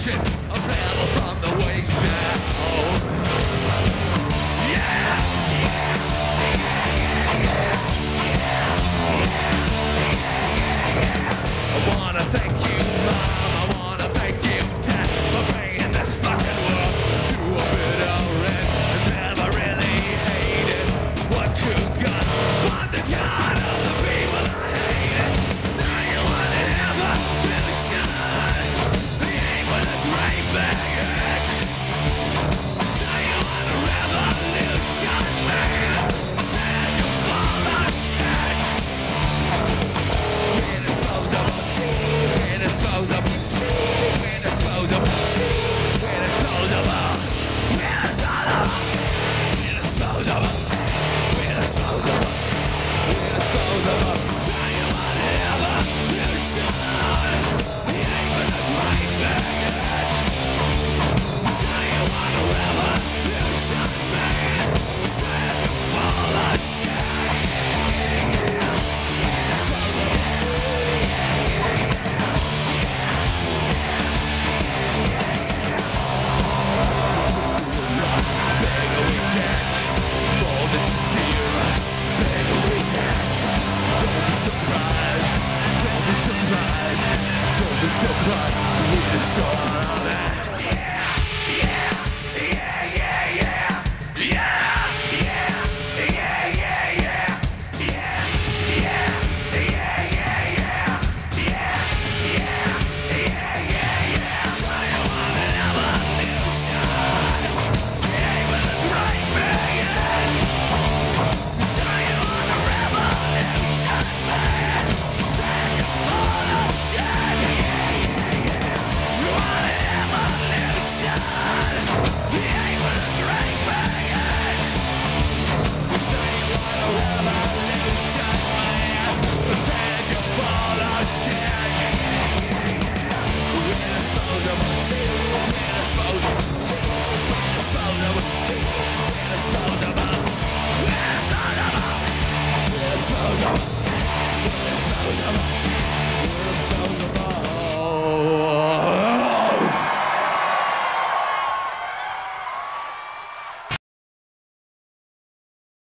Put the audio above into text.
revolution, a rebel from the waste down. Yeah! I wanna thank you, Mom. I wanna thank you, Dad, for bringing this fucking world to a bitter end. I never really hated what you got, but the God of the people I hated. So you wanna have a revolution, the aim with a great big edge. So you want a revolution, man. Send you for the shit. Surprise!